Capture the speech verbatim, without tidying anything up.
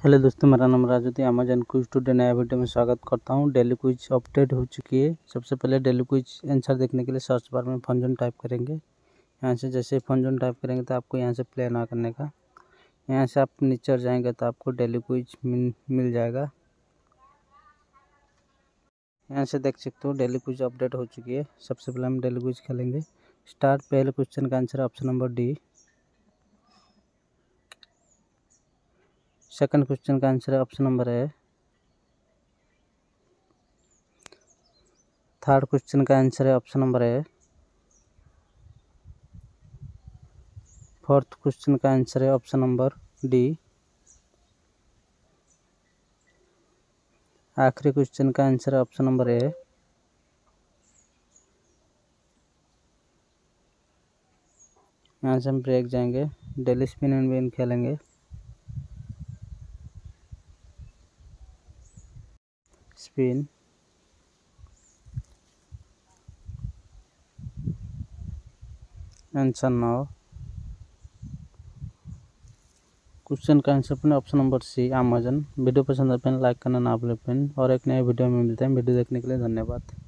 Hello दोस्तों, मेरा नाम राजू थी। अमेजन क्विज टुडे नया वीडियो में स्वागत करता हूं। डेली क्विज अपडेट हो चुकी है। सबसे पहले डेली क्विज आंसर देखने के लिए सर्च बार में फंजन टाइप करेंगे। यहां से जैसे फंजन टाइप करेंगे तो आपको यहां से प्ले ना करने का, यहां से आप नीचे जाएंगे तो आपको डेली क्विज मिल, मिल जाएगा। यहाँ से देख सकते हो डेली क्विज अपडेट हो चुकी है। सबसे पहले हम डेली क्विज खेलेंगे। स्टार्ट। पहले क्वेश्चन का answer option number D. Second question का आंसर है option number A. Third question का आंसर है option number A. Fourth question का आंसर है ऑप्शन नंबर डी। आखिरी क्वेश्चन का आंसर है ऑप्शन नंबर ए। यहाँ से हम ब्रेक जाएंगे। डेली स्पिन एंड विन खेलेंगे। स्पिन। Answer now. क्वेश्चन का आंसर अपने option number C Amazon. Video पसंद है लाइक करना ना भूलें। और एक नए वीडियो में मिलते हैं। वीडियो देखने के लिए धन्यवाद।